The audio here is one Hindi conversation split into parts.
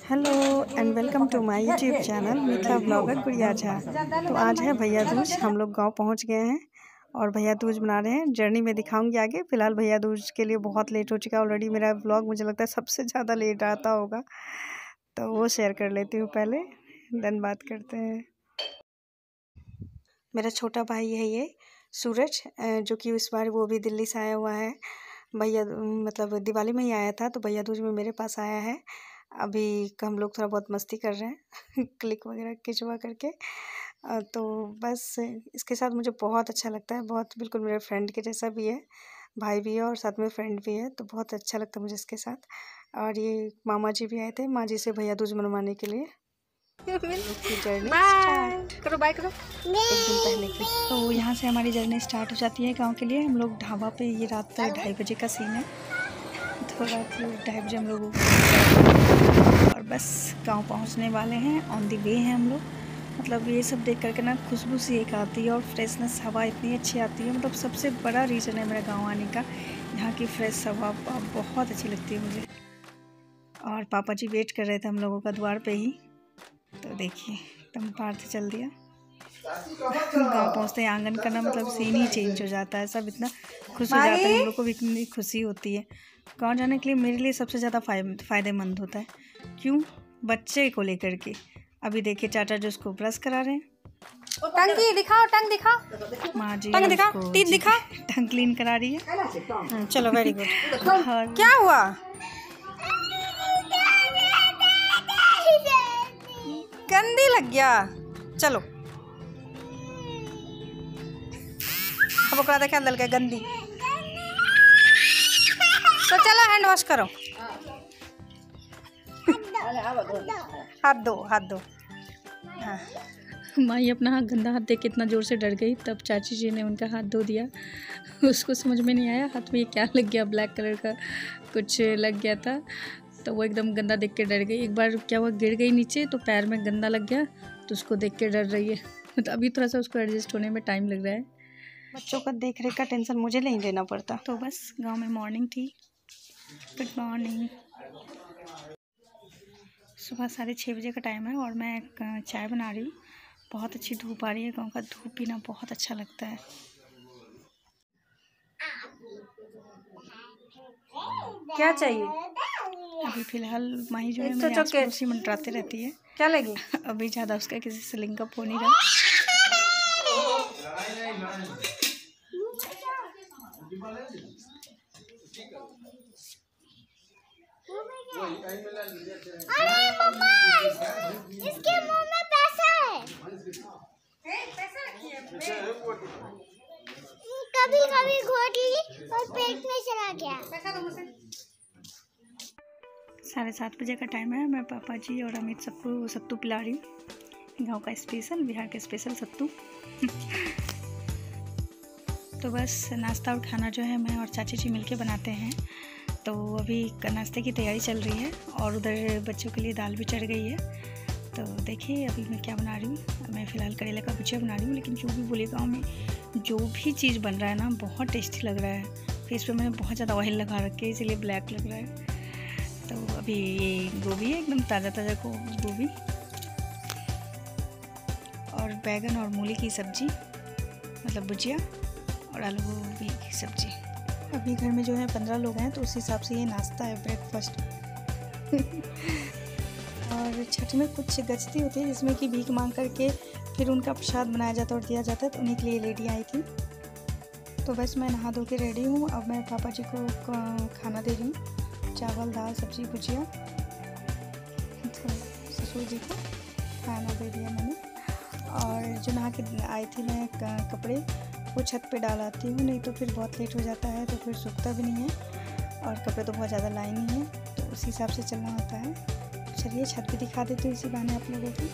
Hello and welcome to my YouTube channel Mithila blogger Gudiya Jha. तो आज है भैया दूज, हम लोग गांव पहुंच गए हैं और भैया दूज मना रहे हैं। जर्नी में दिखाऊंगी आगे। फ़िलहाल भैया दूज के लिए बहुत लेट हो चुका है ऑलरेडी। मेरा व्लॉग मुझे लगता है सबसे ज़्यादा लेट आता होगा, तो वो शेयर कर लेती हूँ पहले, देन बात करते हैं। मेरा छोटा भाई है ये सूरज, जो कि इस बार वो भी दिल्ली से आया हुआ है। भैया मतलब दिवाली में ही आया था, तो भैया दूज में मेरे पास आया है। अभी हम लोग थोड़ा बहुत मस्ती कर रहे हैं क्लिक वगैरह खिंचवा करके। तो बस इसके साथ मुझे बहुत अच्छा लगता है, बहुत बिल्कुल मेरे फ्रेंड के जैसा भी है, भाई भी है और साथ में फ्रेंड भी है, तो बहुत अच्छा लगता है मुझे इसके साथ। और ये मामा जी भी आए थे माँ जी से भैया दूज मनवाने के लिए। जर्नी करो, बाय करो एक दिन पहले की। तो यहाँ से हमारी जर्नी स्टार्ट हो जाती है गांव के लिए। हम लोग ढाबा पे, ये रात 2:30 बजे का सीन है, तो रात 2:30 बजे हम लोग और बस गांव पहुँचने वाले हैं। ऑन दी वे हैं हम लोग। मतलब ये सब देख करके ना खुशबू सी एक आती है और फ्रेशनेस हवा इतनी अच्छी आती है। मतलब सबसे बड़ा रीज़न है मेरा गाँव आने का, यहाँ की फ्रेश हवा बहुत अच्छी लगती है मुझे। और पापा जी वेट कर रहे थे हम लोगों का द्वार पे ही। तो देखिए एकदम पार से चल दिया। गांव पहुंचते ही आंगन का ना मतलब सीन ही चेंज हो जाता है, सब इतना खुश हो जाता है, हम लोग को भी इतनी खुशी होती है। गांव जाने के लिए मेरे लिए सबसे ज़्यादा फ़ायदेमंद होता है। क्यों? बच्चे को लेकर के। अभी देखिए चाचा जो उसको ब्रश करा रहे हैं। टंग दिखाओ, टंग दिखाओ, माँ जी टंग दिखाओ, टीथ दिखा, टंग क्लीन करा रही है। चलो वेरी गुड। क्या हुआ? गंदी लग गया। चलो अब ओकरा देखा दल के गंदी, तो चलो हैंड वॉश करो। हाथ दो, हाथ दो। हाँ। माई अपना हाथ गंदा हाथ देख के इतना ज़ोर से डर गई, तब चाची जी ने उनका हाथ धो दिया। उसको समझ में नहीं आया हाथ में ये क्या लग गया, ब्लैक कलर का कुछ लग गया था, तो वो एकदम गंदा देख के डर गई। एक बार क्या हुआ, गिर गई नीचे, तो पैर में गंदा लग गया, तो उसको देख के डर रही है। मतलब अभी थोड़ा सा उसको एडजस्ट होने में टाइम लग रहा है। बच्चों का देख रेख का टेंशन मुझे नहीं लेना पड़ता। तो बस गाँव में मॉर्निंग थी। Good morning. सुबह 6:30 बजे का टाइम है और मैं चाय बना रही हूँ। बहुत अच्छी धूप आ रही है, गाँव का धूप पीना बहुत अच्छा लगता है। क्या चाहिए? अभी फ़िलहाल माही जो है मेरे आस-पड़ोस ही मंडराते रहती है। क्या लगी? अभी ज़्यादा उसका किसी से लिंकअप हो नहीं रहा। अरे मम्मा, इसके मुंह में पैसा है। कभी कभी घोट ली और पेट में चला गया। 7:30 बजे का टाइम है। मैं पापा जी और अमित सबको सत्तू पिला रही हूँ, गाँव का स्पेशल, बिहार का स्पेशल सत्तू। तो बस नाश्ता और खाना जो है मैं और चाची जी मिलके बनाते हैं। तो अभी नाश्ते की तैयारी चल रही है और उधर बच्चों के लिए दाल भी चढ़ गई है। तो देखिए अभी मैं क्या बना रही हूँ। मैं फ़िलहाल करेले का भुजिया बना रही हूँ, लेकिन जो भी बोले गाँव में जो भी चीज़ बन रहा है ना बहुत टेस्टी लग रहा है। फेस पे मैंने बहुत ज़्यादा ऑयल लगा रखे है, इसीलिए ब्लैक लग रहा है। तो अभी ये गोभी है, एकदम ताज़ा ताज़ा गोभी और बैगन और मूली की सब्ज़ी, मतलब भुजिया और आलू गोभी की सब्ज़ी। अभी घर में जो है 15 लोग हैं, तो उस हिसाब से ये नाश्ता है, ब्रेकफास्ट। और छठ में कुछ गचती होती है जिसमें कि भीख मांग करके फिर उनका प्रसाद बनाया जाता है और दिया जाता है, तो उन्हीं के लिए लेडी आई थी। तो बस मैं नहा धो के रेडी हूँ। अब मैं पापा जी को खाना दे रही हूँ, चावल दाल सब्ज़ी भुजिया। तो ससुर जी को खाना दे दिया मैंने। और जो नहा के आई थी मैं कपड़े वो छत पे डाल आती हूँ, नहीं तो फिर बहुत लेट हो जाता है, तो फिर सूखता भी नहीं है और कपड़े तो बहुत ज़्यादा लाए नहीं है, तो उसी हिसाब से चलना होता है। चलिए छत भी दिखा देती हूँ इसी बहाने आप लोगों को।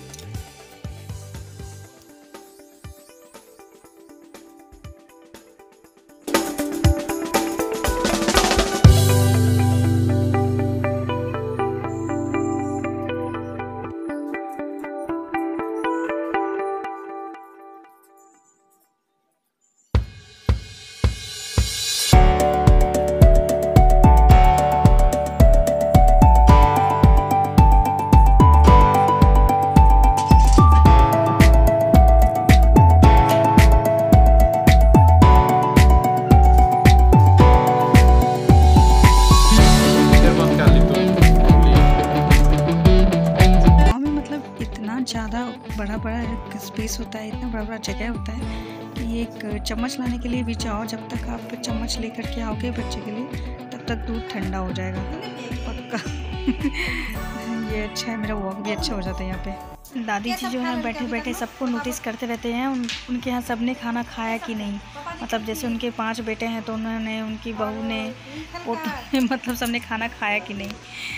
स्पेस होता है, इतना बड़ा बड़ा जगह होता है कि एक चम्मच लाने के लिए भी जाओ, जब तक आप चम्मच लेकर के आओगे बच्चे के लिए तब तक दूध ठंडा हो जाएगा पक्का। ये अच्छा है, मेरा वॉक भी अच्छा हो जाता है यहाँ पे। दादी जी जो है बैठे बैठे सबको नोटिस करते रहते हैं, उनके यहाँ सबने खाना खाया कि नहीं। मतलब जैसे उनके 5 बेटे हैं तो उन्होंने, उनकी बहू ने, पोतों ने, मतलब सबने खाना खाया कि नहीं।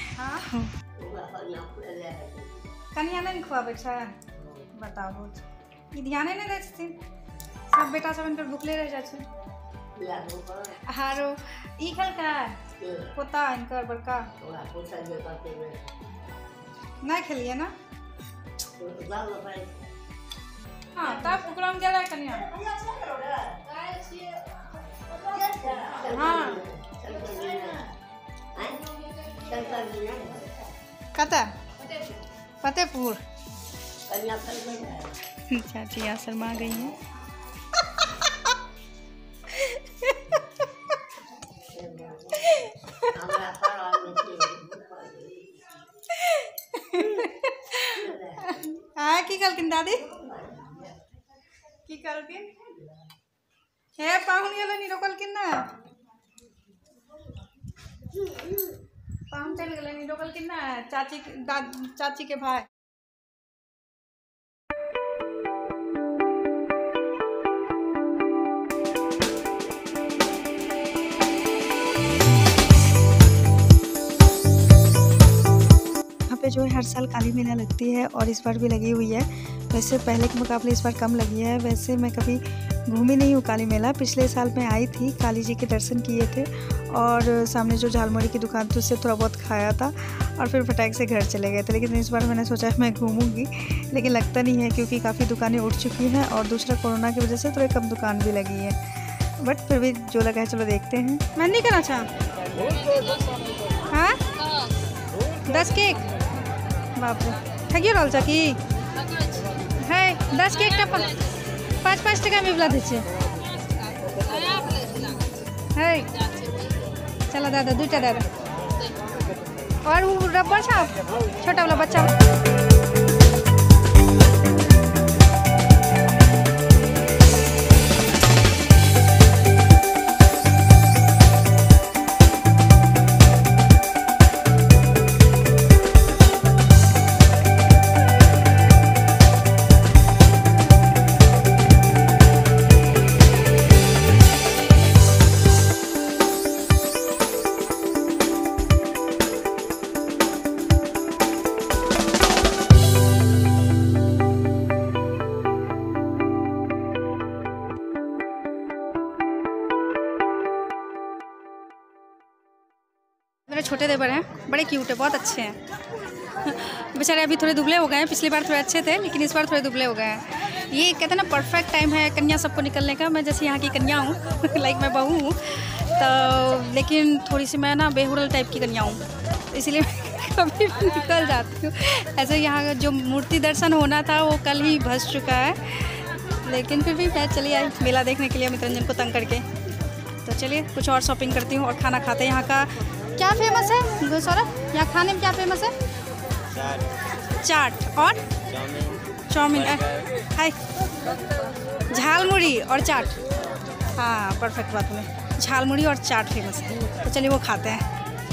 कनिया नहीं खुआबे छै, बताओ ई ध्याने नहीं दै छथिन। सब बेटा सब इनकर भूखले रह जाइ छै। हारो ई खेलका पोता इनकर बड़का नहीं खेलिए ना। हाँ तब ओकरा में गेलै कनिया। हाँ कतऽ फतेहपुर। चाची यहाँ शर्मा गई हैं। की कहलखिन दादी, की कहलखिन हे पाहुन गेलै नी रोकलखिन ना, पाहुन चलि गेलै नी रोकलखिन ना चाची के भाई। पे जो है हर साल काली मेला लगती है और इस बार भी लगी हुई है। वैसे पहले के मुकाबले इस बार कम लगी है। वैसे मैं कभी घूमी नहीं हूँ काली मेला। पिछले साल मैं आई थी, काली जी के दर्शन किए थे और सामने जो झालमुड़ी की दुकान थी उससे थोड़ा बहुत खाया था और फिर फटाक से घर चले गए थे। लेकिन इस बार मैंने सोचा मैं घूमूंगी, लेकिन लगता नहीं है क्योंकि काफ़ी दुकानें उठ चुकी हैं और दूसरा कोरोना की वजह से थोड़ी कम दुकान भी लगी है। बट फिर भी जो लगा है चलो देखते हैं। मैं नहीं करना चाह। हाँ 10 केक बाप रे ठगियो रहल छ कि है। 10 केक 5-5 टका में वाला दै छै है। चलो दादा 2टा दादा और वो रबर छ छोटा वाला बच्चा। मेरे छोटे देवर हैं, बड़े क्यूट है, बहुत अच्छे हैं। बेचारे अभी थोड़े दुबले हो गए हैं, पिछली बार थोड़े अच्छे थे लेकिन इस बार थोड़े दुबले हो गए हैं। ये कहते हैं ना परफेक्ट टाइम है कन्या सबको निकलने का। मैं जैसे यहाँ की कन्या हूँ लाइक मैं बहू हूँ तो, लेकिन थोड़ी सी मैं ना बेहुरल टाइप की कन्या हूँ, इसलिए कभी निकल जाती हूँ। ऐसे यहाँ जो मूर्ति दर्शन होना था वो कल ही भस चुका है, लेकिन फिर भी मैं चली आई मेला देखने के लिए मित्ररंजन को तंग करके। तो चलिए कुछ और शॉपिंग करती हूँ और खाना खाते हैं। यहाँ का क्या फेमस है सौरभ, यहाँ खाने में क्या फेमस है? चाट और चाउमीन। हाय झालमुड़ी और चाट। हाँ परफेक्ट बात में, झालमुड़ी और चाट फेमस है। तो चलिए वो खाते हैं।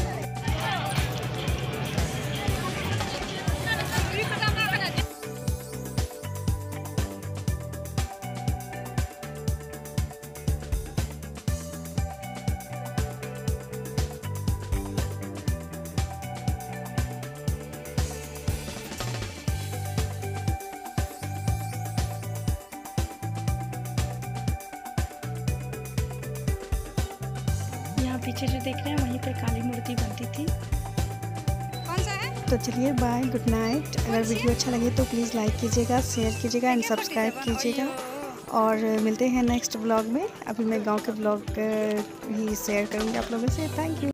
पीछे जो देख रहे हैं वहीं पर काली मूर्ति बनती थी। कौन सा है? तो चलिए बाय, गुड नाइट। अगर वीडियो अच्छा लगे तो प्लीज़ लाइक कीजिएगा, शेयर कीजिएगा एंड सब्सक्राइब कीजिएगा और मिलते हैं नेक्स्ट ब्लॉग में। अभी मैं गांव के ब्लॉग ही शेयर करूँगी आप लोगों से। Thank you.